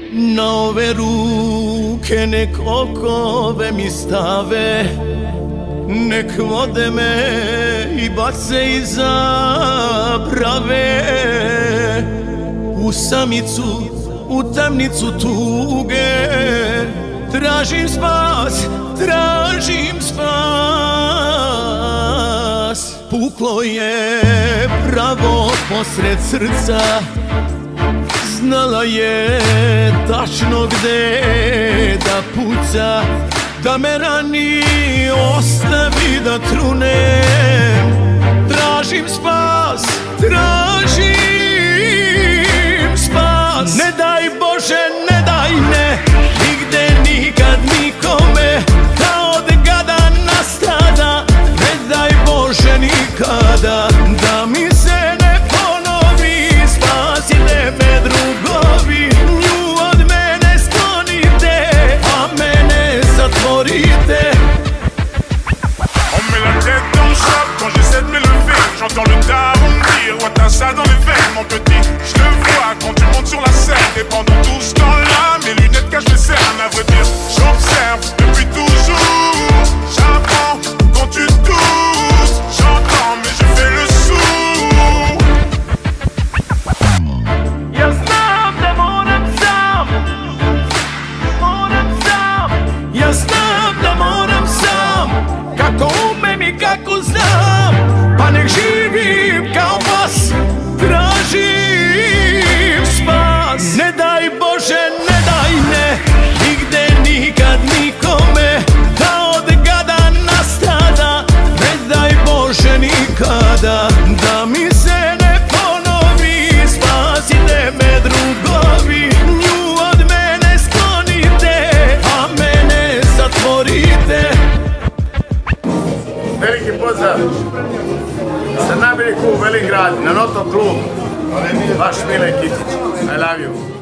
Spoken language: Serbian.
Na ove ruke nek okove mi stave, nek vode me i bace i zabrave u samicu, u tamnicu tuge. Tražim spas, tražim spas. Puklo je pravo posred srca, znala je tačno gde da puca, da me rani, ostavi da trunem. Tražim spas, tražim spas. Ne daj Bože, ne daj ne, nigde nikad nikome, da od gada nastada. Ne daj Bože nikada, da mi se ne ponovi. Spasite me drugovi, nju od mene sklonite, a mene zatvorite. On met la tête dans le sable quand j'essaie de me lever. J'entends le daron me dire, ouais t'as ça dans les veines mon petit. Je le vois quand tu montes sur la scène. Et pendant tout ce temps-là, mes lunettes cachent les cernes. À vrai dire, j'observe depuis toujours. J'apprends quand tu tousses. J'entends mais je fais le sourd. Ja znam da moram sam, ja znam da moram sam, kako umem i kako znam, pa nek živim kao pas. Tražim spas. Ne daj Bože, ne daj ne, nigde nikad nikome, da od gada nastada. Ne daj Bože nikada, da mi se ne ponovi. Spasite me drugovi, nju od mene sklonite, a mene zatvorite. Veliki pozdrav sa Nabiliku u Veligrad na Noto klub. Vaš Mile Kitić. I love you.